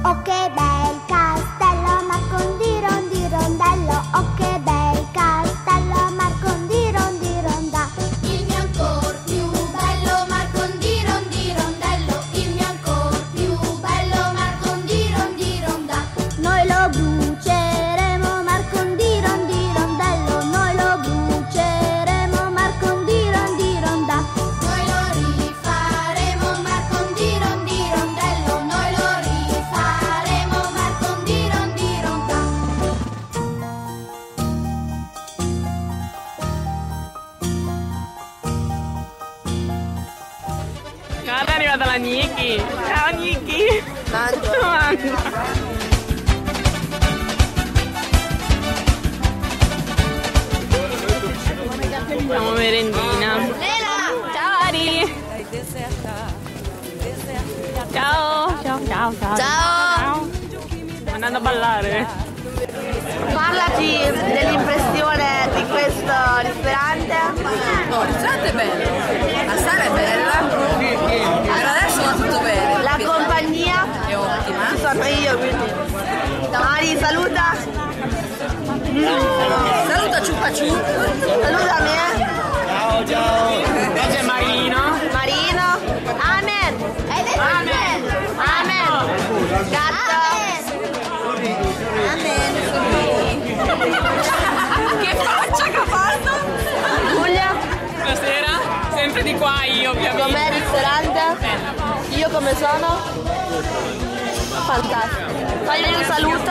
Oh che bel castello, Marcondi rondi rondello. Oh che bel castello, Marcondi rondi ronda. Il mio ancor più bello Marcondi rondi rondello. Il mio ancor più bello Marcondi rondi ronda. Noi lo bruceremo, Marcondi rondi rondello. Noi lo bruceremo, Marcondi rondi ronda. Noi lo rifaremo Marcondi rondi rondello. Noi lo rifaremo Marcondi rondi ronda. Guarda, è arrivata la Niki. Ciao Niki. Mangio. Facciamo merendina. Ciao Ari. Ciao. Ciao. Andando a ballare. Parlaci dell'impressione di questo ristorante. No, il ristorante è bello, la sala è bella, per adesso va tutto bene. La compagnia È ottima. ci sono io, quindi. Mari, saluta. Saluta Ciupa Ciu. Salutami, Ciao. Qua c'è Marino. Marino. Amen. Hai detto Amen. Amen. Gatto. Che faccia che ha fatto? Giulia. Buonasera. Sempre di qua io, ovviamente. Com'è il ristorante? Io come sono? Fantastico. Fagli un saluto.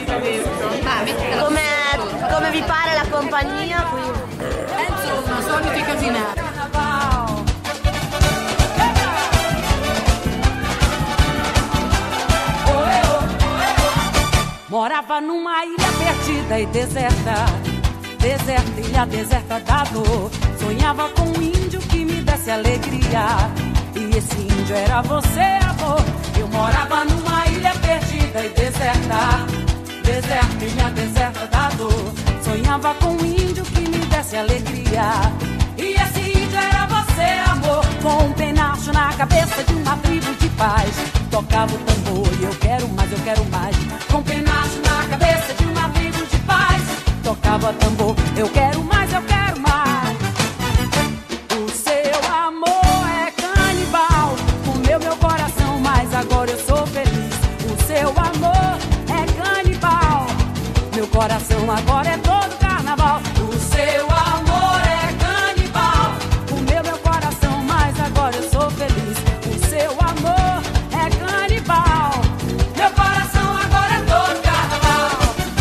Come vi pare la compagnia qui? Penso una solita casinata. Morava numa ilha perdida e deserta, deserta, ilha deserta da dor. Sonhava com um índio que me desse alegria, e esse índio era você, amor. Eu morava numa ilha perdida e deserta, deserta, ilha deserta da dor. Sonhava com um índio que me desse alegria, e esse índio era você, amor. Com um penacho na cabeça de uma tribo de paz, tocava o tambor e eu quero mais, eu quero mais. Com penacho na cabeça de uma tribo de paz, tocava tambor, eu quero mais, eu quero mais. O seu amor é canibal, comeu meu coração, mas agora eu sou feliz. O seu amor é canibal, meu coração agora é todo carnaval. O seu amor é canibal, comeu meu coração, mas agora eu sou feliz. O seu amor é canibal, meu coração agora é todo carnaval.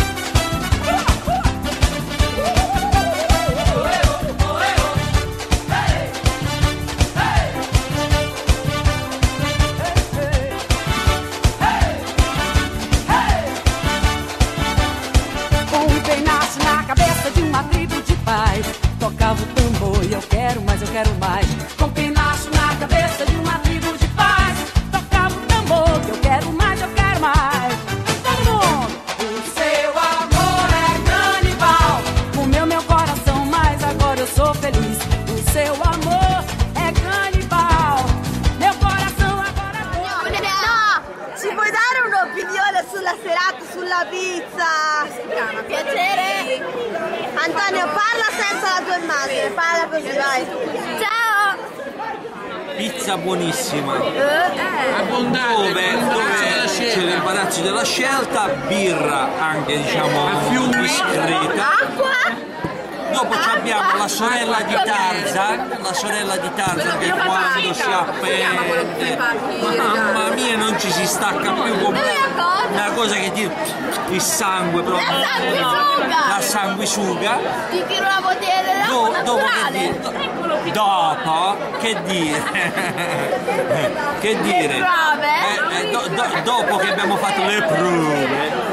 Com um penacho na cabeça de uma tribo de paz, tocava o tambor e eu quero mais, eu quero mais. Com penacho na cabeça de uma tribo de paz, tocava o tambor, eu quero mais, eu quero mais. Todo mundo! O seu amor é canibal, comeu meu coração, mas agora eu sou feliz. O seu amor é canibal, meu coração agora é No! Ci puoi dare un'opinione sulla serata, sulla pizza? Piacere! Antonio, parla senza la tua immagine, parla così, vai! Ciao! Pizza buonissima. Dove c'è l'imbarazzo della scelta, birra anche diciamo discreta. Acqua? Dopo abbiamo la sorella di Tarzan che quando si appende, mamma mia, non ci si stacca più con una cosa che ti il sangue proprio, la sanguisuga. Ti tiro la bottiglia d'acqua Dopo naturale. dopo che dire? Che dire? Dopo che abbiamo fatto le prove.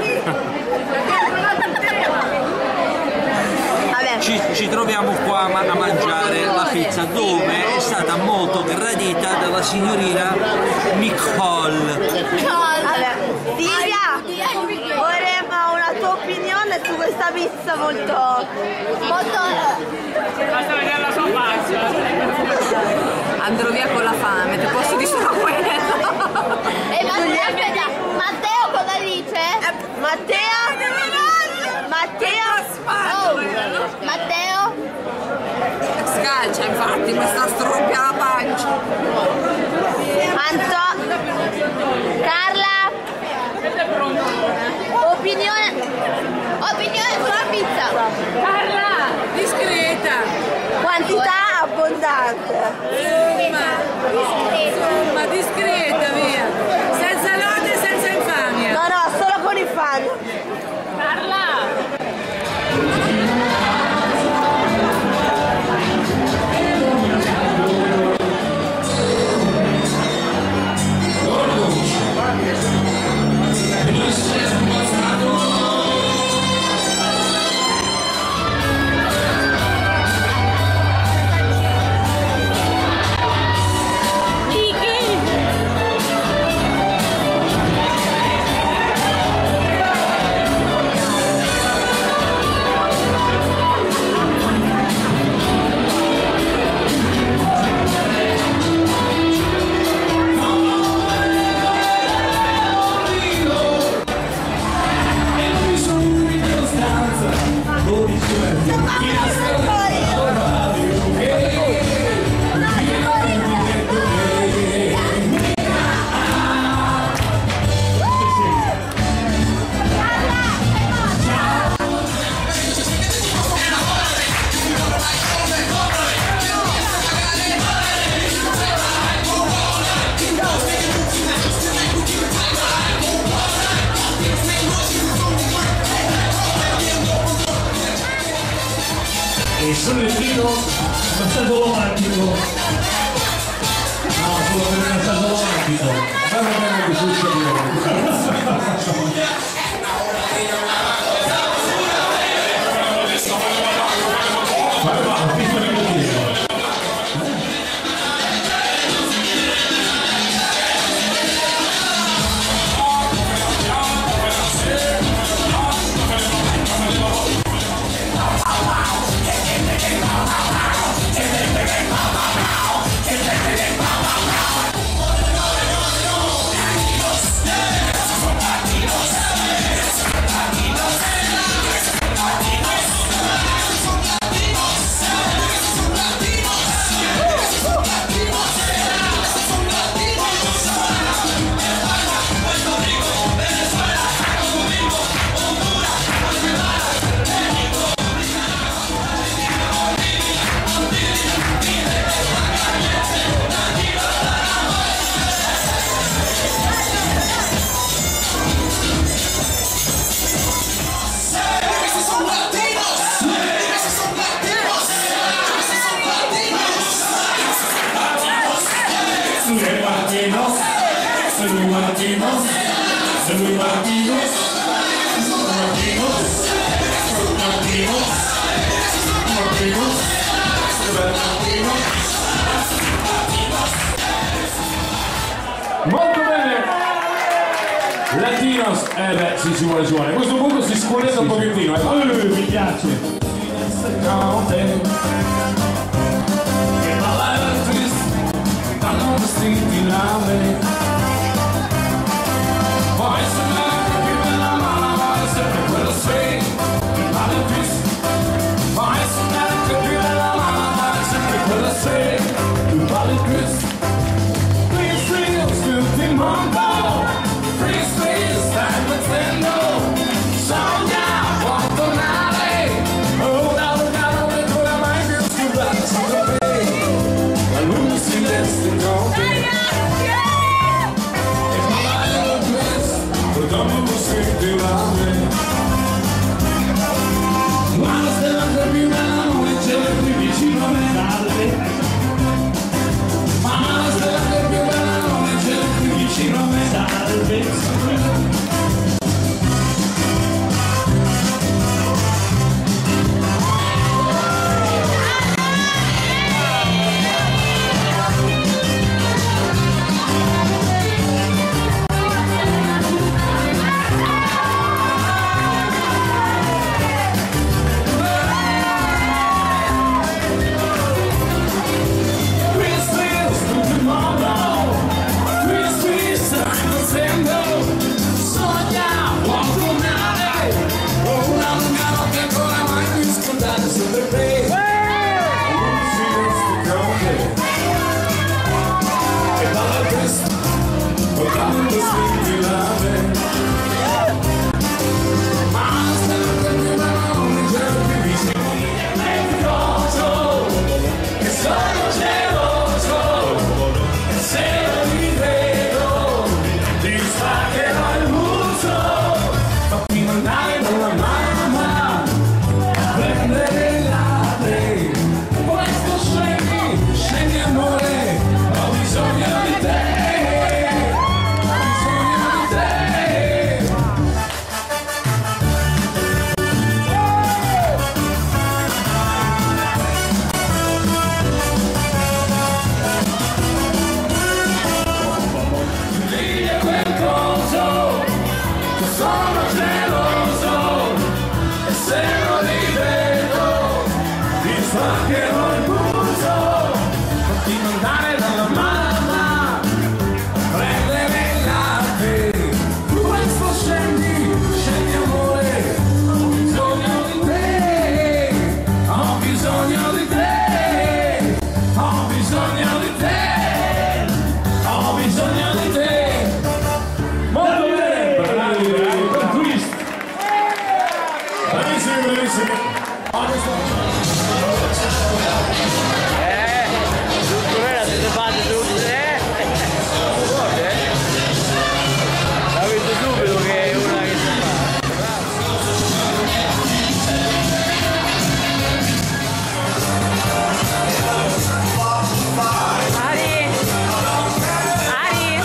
Ci troviamo qua a mangiare la pizza, dove è stata molto gradita dalla signorina Nicole. Silvia, vorremmo una tua opinione su questa pizza molto... Basta vedere la sua faccia. Andrò via con la fame, ti posso dire solo quello. Matteo elegante. Ma discreta, via. Senza lode e senza infamia. No, no, solo con infamia. Carla! E sono il tiro, messaggio romantico. No, solo per il messaggio romantico. Ma non è che succede. Molto bene! Latinos, beh, sì, ci vuole. A questo punto si scuoletta un pochettino, mi piace. sono geloso e se non li vedo ti spaccherò il muso. Continua ad andare dalla mamma a prendere il latte, tu questo scendi, scendi amore, ho bisogno di te, ho bisogno di te, ho bisogno di te, ho bisogno di te. Molto bene, bravi, con twist. Bravissimi, bravissimi. Siete fatti tutti, l'ho visto subito che è una che si fa. Ari! Ari!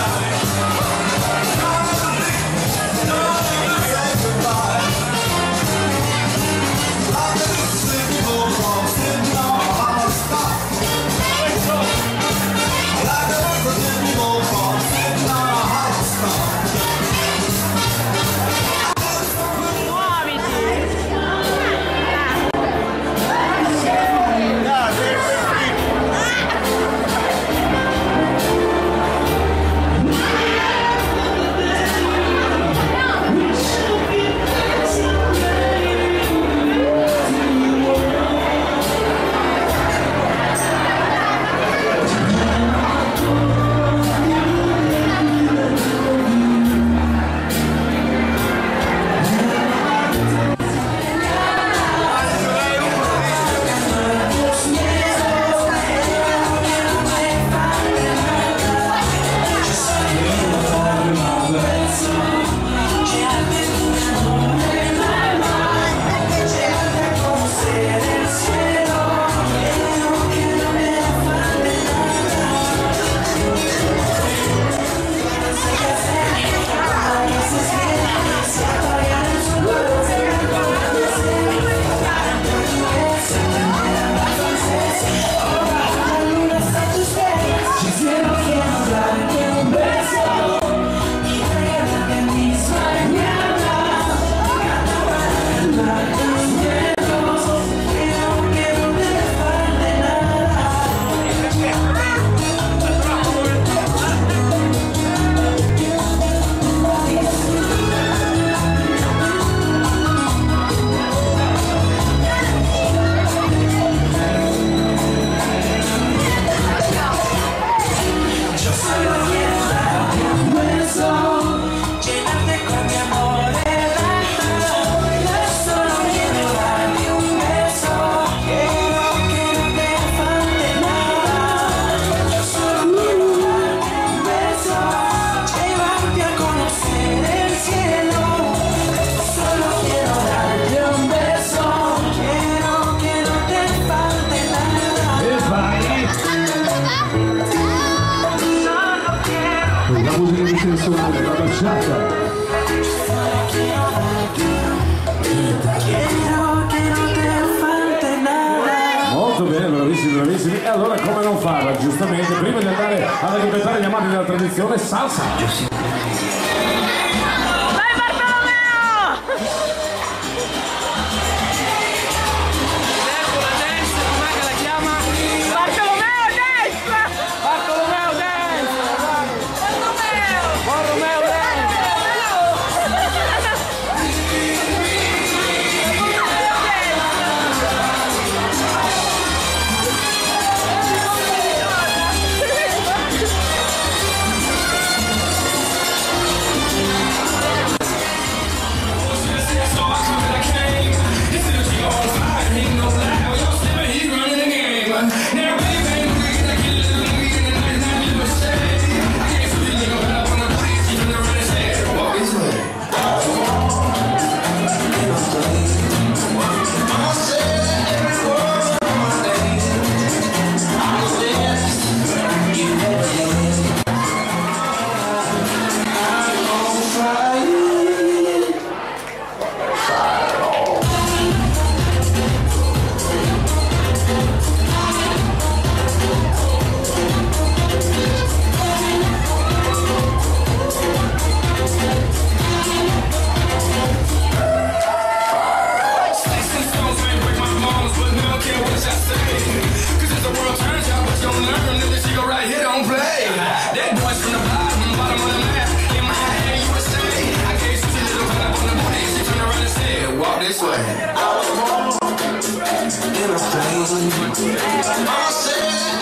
La musica di tensione, la baciata. Molto bene, bravissimi, bravissimi. E allora come non farla, giustamente, prima di andare ad interpretare gli amanti della tradizione, salsa. way. I was born in a pain. I said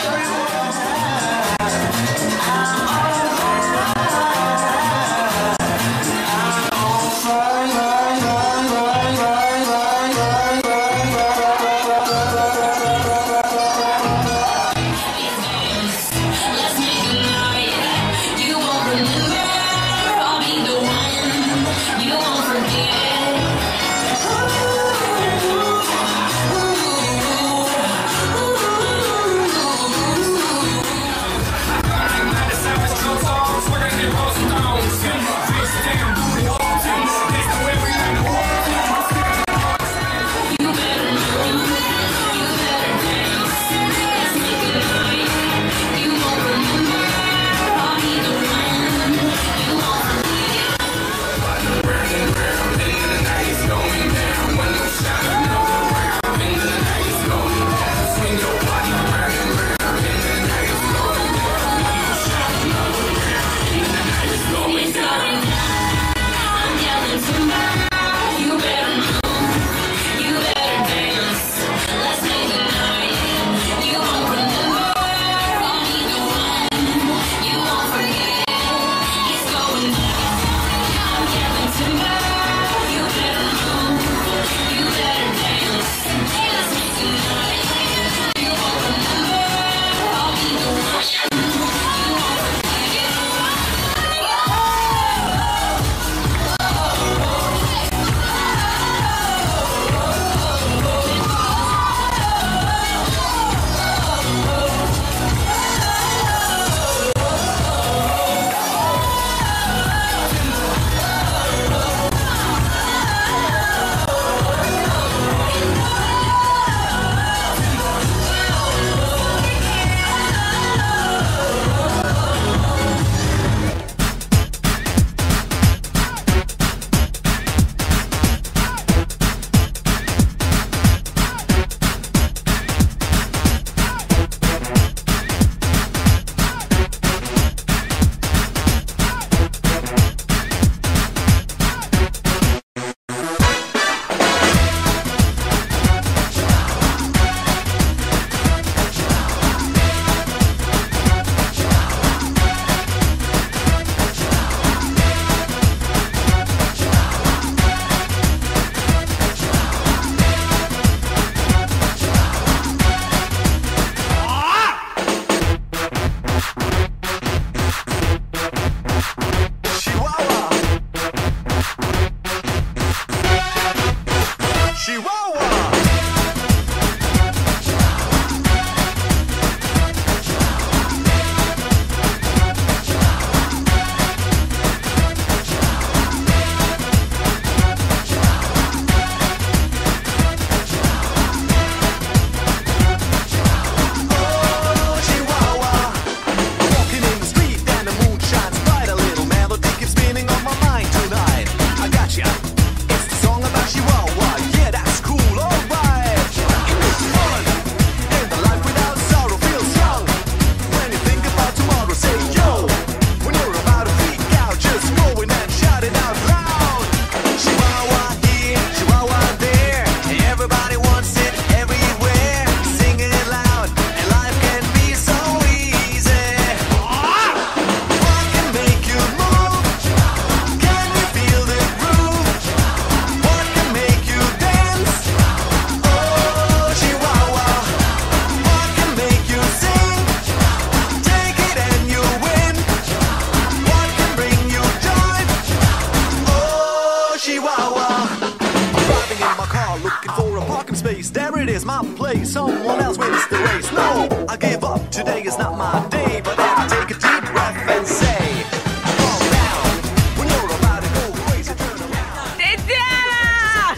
my place, someone else wins the race. No, I give up, today is not my day. But then I take a deep breath and say, calm down. When you're about to go crazy, turn around. Tiziana!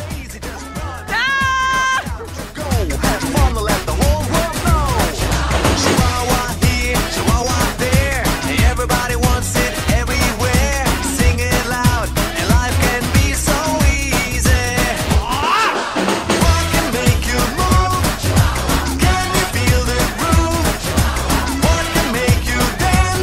Go, have fun and let the whole world know. Chihuahua here, Chihuahua there. Everybody wants it everywhere. Sing it loud, and life can be so easy. What can make you move? Can you feel the groove? What can make you dance?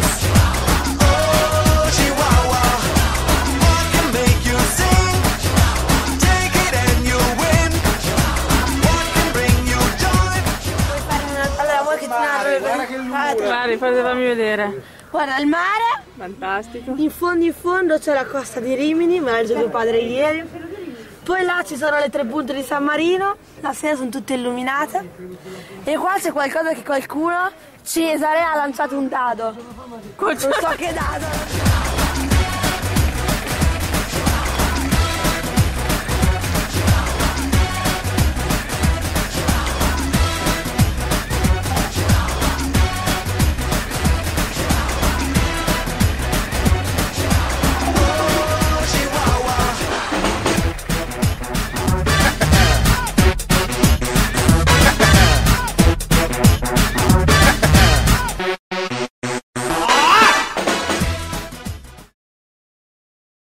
Dai, fammi vedere. Guarda il mare. Fantastico. In fondo c'è la costa di Rimini, me l'ha detto tuo padre ieri. Poi là ci sono le 3 punte di San Marino, la sera sono tutte illuminate. E qua c'è qualcosa che qualcuno, Cesare, ha lanciato un dado. Non so che dado.